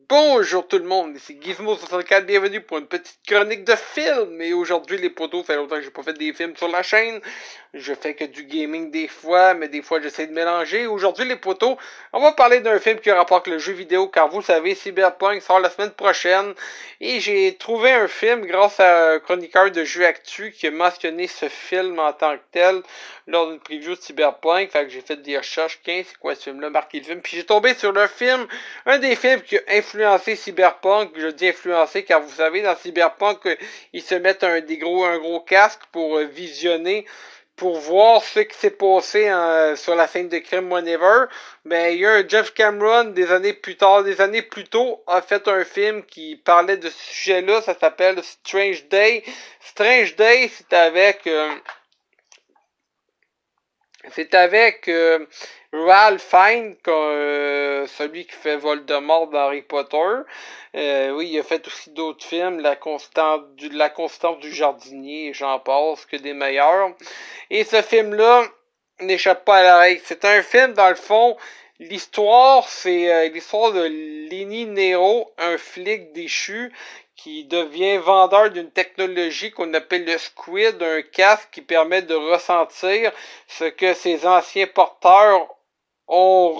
Bonjour tout le monde, ici Gizmo64, bienvenue pour une petite chronique de films. Et aujourd'hui les potos, ça fait longtemps que j'ai pas fait des films sur la chaîne. Je fais que du gaming des fois, mais des fois j'essaie de mélanger. Aujourd'hui les potos, on va parler d'un film qui a rapport avec le jeu vidéo, car vous savez, Cyberpunk sort la semaine prochaine. Et j'ai trouvé un film grâce à un chroniqueur de jeux actu qui a mentionné ce film en tant que tel lors d'une preview de Cyberpunk. Fait que j'ai fait des recherches, c'est quoi ce film-là, marqué le film. Puis j'ai tombé sur le film, un des films qui a influencé Cyberpunk. Je dis influencé car vous savez, dans Cyberpunk, ils se mettent un gros casque pour visionner, pour voir ce qui s'est passé sur la scène de crime whenever. Ben, il y a un Jeff Cameron des années plus tôt, a fait un film qui parlait de ce sujet-là. Ça s'appelle Strange Day. Strange Day, c'est avec Ralph Fiennes, celui qui fait Voldemort dans Harry Potter. Oui, il a fait aussi d'autres films, La Constante du jardinier, j'en passe, que des meilleurs. Et ce film-là n'échappe pas à la règle. C'est un film, dans le fond, l'histoire, c'est l'histoire de Lenny Nero, un flic déchu, qui devient vendeur d'une technologie qu'on appelle le Squid, un casque qui permet de ressentir ce que ses anciens porteurs ont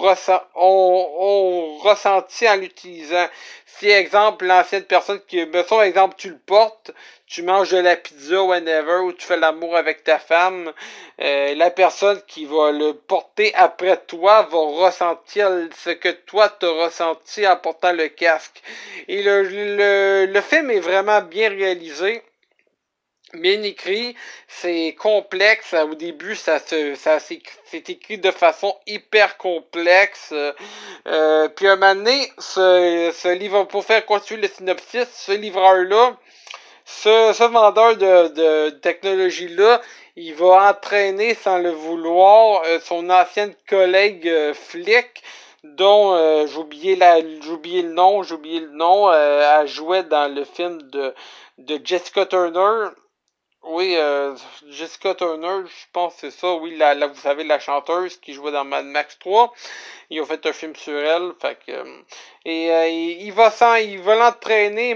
ressenti en l'utilisant. Si, exemple, l'ancienne personne qui, mettons, exemple, tu le portes, tu manges de la pizza, whenever, ou tu fais l'amour avec ta femme, la personne qui va le porter après toi va ressentir ce que toi t'as ressenti en portant le casque. Et le film est vraiment bien réalisé, bien écrit, c'est complexe. Au début, c'est écrit de façon hyper complexe. Puis un moment donné, ce livre, pour faire continuer le synopsis, ce livreur-là, ce vendeur de technologie-là, il va entraîner sans le vouloir son ancienne collègue flic, dont j'ai oublié le nom, elle jouait dans le film de Jessica Turner. Oui, Jessica Turner, je pense que c'est ça. Oui, vous savez, la chanteuse qui jouait dans Mad Max 3. Ils ont fait un film sur elle. Fait que, il va l'entraîner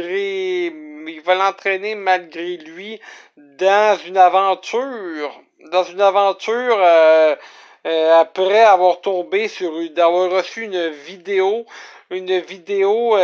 malgré lui dans une aventure. Après avoir d'avoir reçu une vidéo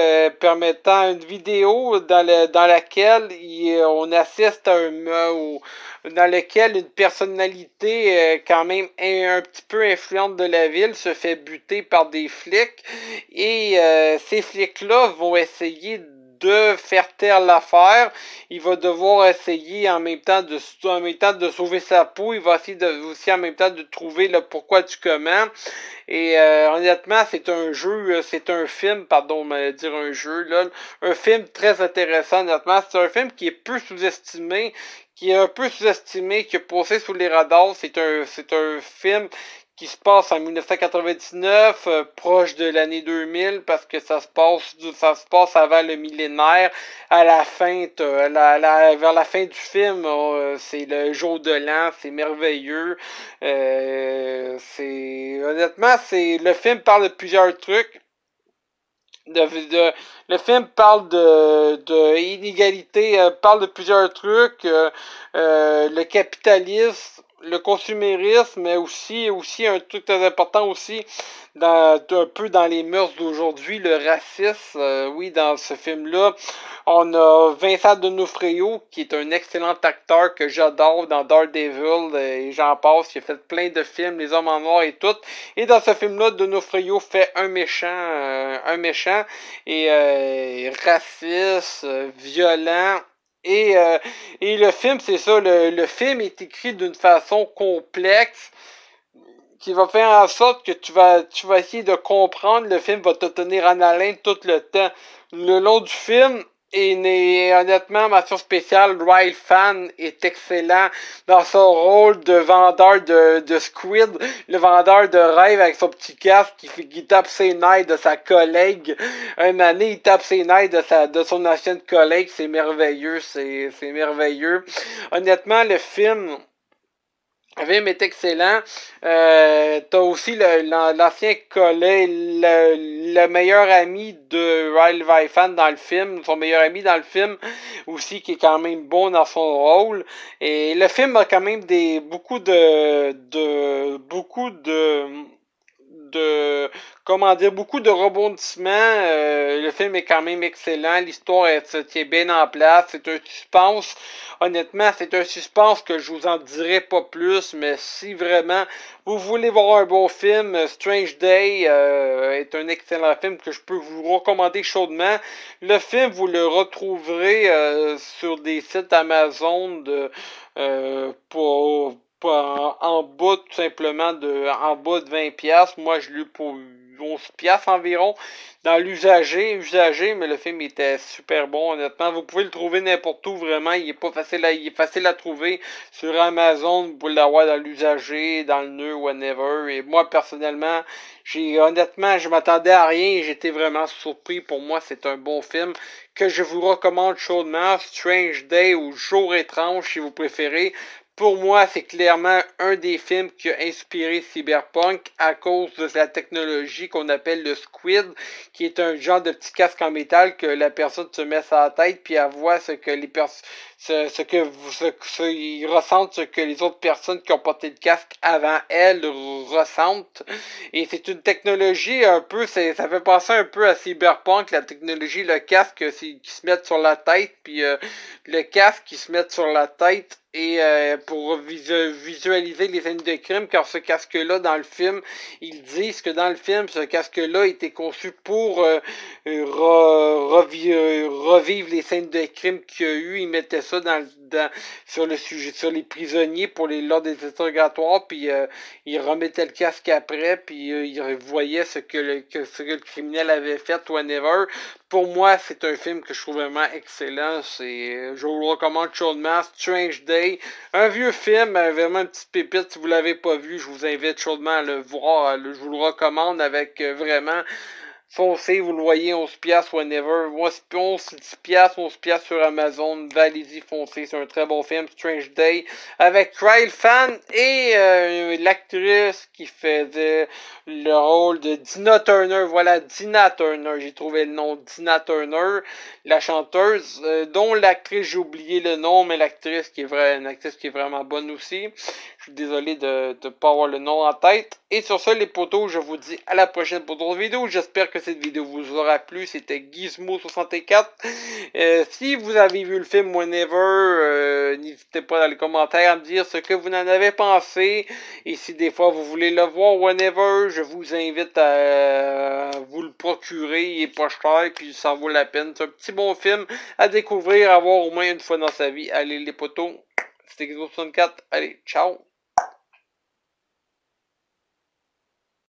dans laquelle on assiste à dans lequel une personnalité quand même un petit peu influente de la ville se fait buter par des flics, et ces flics-là vont essayer de faire taire l'affaire. Il va devoir essayer en même temps de sauver sa peau. Il va essayer aussi en même temps de trouver le pourquoi du comment. Et honnêtement, c'est un film, pardon, dire un jeu, là, un film très intéressant, honnêtement. C'est un film qui est un peu sous-estimé, qui est passé sous les radars. C'est un film qui se passe en 1999, proche de l'année 2000, parce que ça se passe avant le millénaire. À la fin, vers la fin du film, c'est le jour de l'an, c'est merveilleux. Honnêtement, le film parle de plusieurs trucs. Le film parle de inégalité, parle de plusieurs trucs, le capitalisme, le consumérisme, mais aussi un truc très important aussi, un peu dans les mœurs d'aujourd'hui, le racisme. Oui, dans ce film-là, on a Vincent D'Onofrio, qui est un excellent acteur que j'adore dans Daredevil, et j'en passe. Il a fait plein de films, Les Hommes en Noir et tout. Et dans ce film-là, D'Onofrio fait un méchant et raciste, violent. Et le film, c'est ça, le film est écrit d'une façon complexe qui va faire en sorte que tu vas essayer de comprendre. Le film va te tenir en haleine tout le temps. Le long du film, et honnêtement, mention spéciale, Ralph Fiennes est excellent dans son rôle de vendeur de Squid, le vendeur de rêve avec son petit casque qui tape ses nerfs de sa collègue. Un moment donné, il tape ses nerfs de son ancienne collègue. C'est merveilleux, c'est merveilleux. Honnêtement, le film Le film est excellent. T'as aussi l'ancien collègue, le meilleur ami de Riley Van dans le film, son meilleur ami dans le film aussi, qui est quand même bon dans son rôle. Et le film a quand même beaucoup de rebondissements. Le film est quand même excellent. L'histoire se tient bien en place. C'est un suspense. Honnêtement, c'est un suspense que je vous en dirai pas plus, mais si vraiment vous voulez voir un bon film, Strange Day est un excellent film que je peux vous recommander chaudement. Le film, vous le retrouverez sur des sites Amazon en bas tout simplement en bas de 20$. Moi je l'ai eu pour 11$ environ dans l'usagé, mais le film était super bon honnêtement. Vous pouvez le trouver n'importe où vraiment, il est facile à trouver sur Amazon, vous pouvez l'avoir dans l'usagé, dans le nœud, whatever. Et moi personnellement, honnêtement, je m'attendais à rien et j'étais vraiment surpris. Pour moi, c'est un bon film que je vous recommande chaudement. Strange Day ou Jour étrange si vous préférez. Pour moi, c'est clairement un des films qui a inspiré Cyberpunk à cause de la technologie qu'on appelle le Squid, qui est un genre de petit casque en métal que la personne se met sur la tête puis elle voit ce que les personnes ils ressentent ce que les autres personnes qui ont porté le casque avant elles ressentent. Et c'est une technologie un peu, ça fait penser un peu à Cyberpunk, la technologie, le casque qui se met sur la tête, puis le casque qui se met sur la tête et pour visualiser les scènes de crime, car ce casque-là, dans le film, ils disent que dans le film, ce casque-là a été conçu pour revivre les scènes de crime qu'il y a eu. Ils mettaient ça sur les prisonniers lors des interrogatoires, puis ils remettaient le casque après, puis ils voyaient ce que le criminel avait fait, whatever. Pour moi, c'est un film que je trouve vraiment excellent. Je vous le recommande chaudement. Strange Day, un vieux film, vraiment une petite pépite. Si vous l'avez pas vu, je vous invite chaudement à le voir. Je vous le recommande avec vraiment. Foncez, vous le voyez, 11$, whenever. 11$ sur Amazon. Allez-y, foncez. C'est un très bon film, Strange Day. Avec Riley Fan et l'actrice qui faisait le rôle de Dina Turner. Voilà, Dina Turner. J'ai trouvé le nom. Dina Turner, la chanteuse, dont l'actrice, j'ai oublié le nom, mais l'actrice une actrice qui est vraiment bonne aussi. Je suis désolé de ne pas avoir le nom en tête. Et sur ce, les potos, je vous dis à la prochaine pour d'autres vidéos. J'espère que cette vidéo vous aura plu. C'était Gizmo64. Si vous avez vu le film whenever, n'hésitez pas dans les commentaires à me dire ce que vous en avez pensé. Et si des fois vous voulez le voir whenever, je vous invite à vous le procurer. Il est pas cher, puis ça vaut la peine. C'est un petit bon film à découvrir, à voir au moins une fois dans sa vie. Allez les potos, c'était Gizmo64. Allez, ciao!